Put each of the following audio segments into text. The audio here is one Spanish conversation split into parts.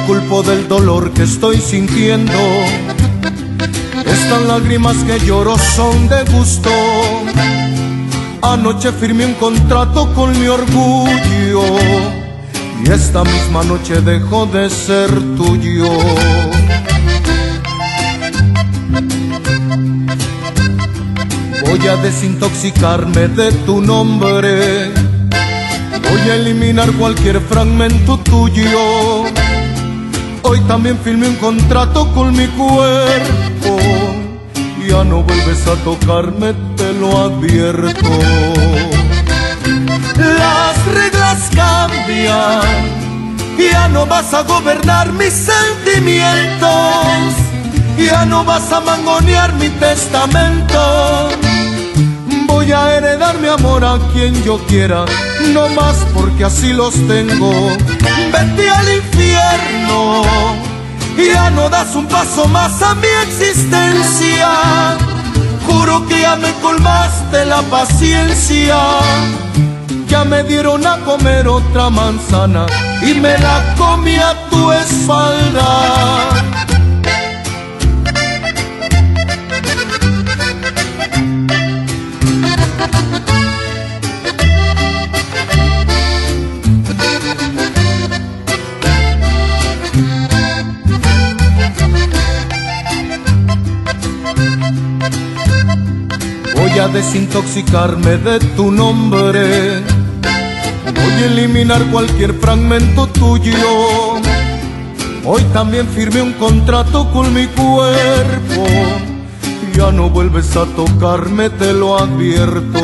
culpo del dolor que estoy sintiendo. Estas lágrimas que lloro son de gusto. Anoche firmé un contrato con mi orgullo y esta misma noche dejó de ser tuyo. Voy a desintoxicarme de tu nombre, voy a eliminar cualquier fragmento tuyo. Hoy también firmé un contrato con mi cuerpo, ya no vuelves a tocarme, te lo advierto. Las reglas cambian, ya no vas a gobernar mis sentimientos, ya no vas a mangonear mi testamento. Voy a heredar mi amor a quien yo quiera, no más porque así los tengo. Vete al infierno, ya no das un paso más a mi existencia. Juro que ya me colmaste la paciencia. Ya me dieron a comer otra manzana y me la comí a tu espalda. Voy a desintoxicarme de tu nombre, voy a eliminar cualquier fragmento tuyo. Hoy también firmé un contrato con mi cuerpo, ya no vuelves a tocarme, te lo advierto.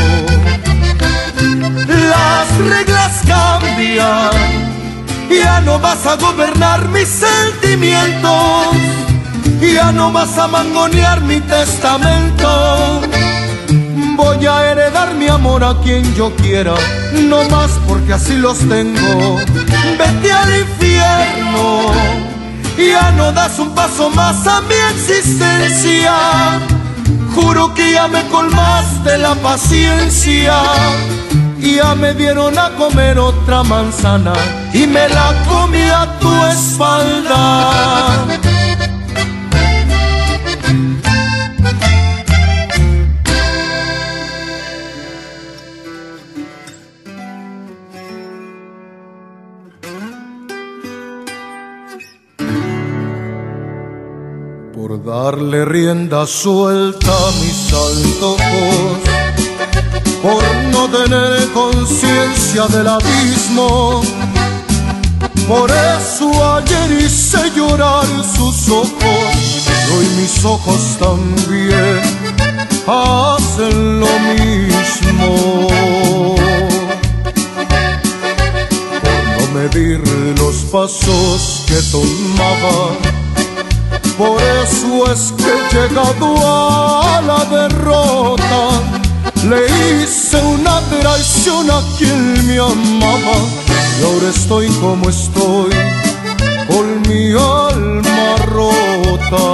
Las reglas cambian, ya no vas a gobernar mis sentimientos, ya no vas a mangonear mi testamento. Voy a heredar mi amor a quien yo quiera, no más porque así los tengo. Vete al infierno, ya no das un paso más a mi existencia. Juro que ya me colmaste la paciencia. Ya me dieron a comer otra manzana y me la comí a tu espalda. Por darle rienda suelta a mis antojos, por no tener conciencia del abismo, por eso ayer hice llorar sus ojos, y hoy mis ojos también hacen lo mismo. Por no medir los pasos que tomaba, por eso es que he llegado a la derrota. Le hice una traición a quien me amaba y ahora estoy como estoy, con mi alma rota.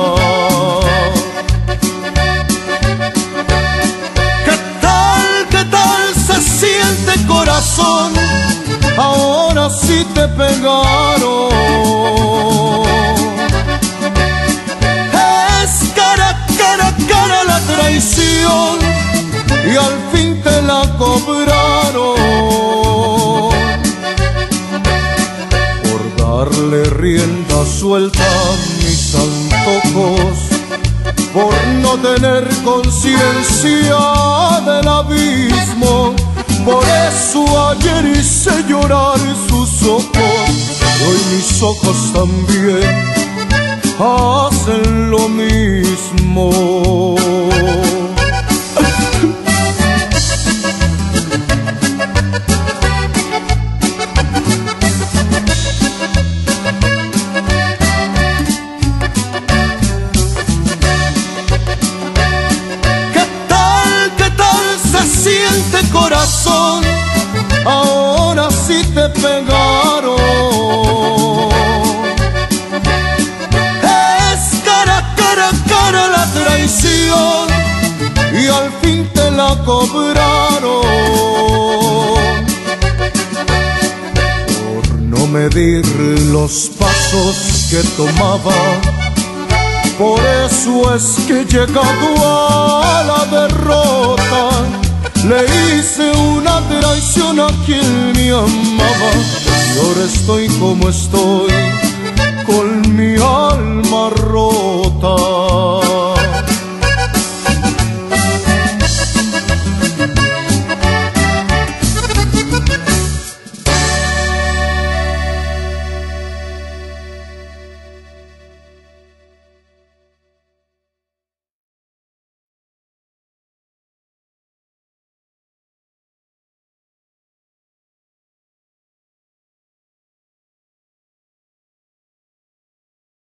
¿Qué tal se siente, corazón? Ahora sí te pegaron. Cara la traición y al fin te la cobraron. Por darle rienda suelta a mis antojos, por no tener conciencia del abismo, por eso ayer hice llorar sus ojos, y hoy mis ojos también hacen lo mismo. ¿Qué tal se siente, corazón? Ahora sí te pegaron. La traición y al fin te la cobraron. Por no medir los pasos que tomaba. Por eso es que llegado a la derrota, le hice una traición a quien me amaba. Y ahora estoy como estoy, con mi alma rota.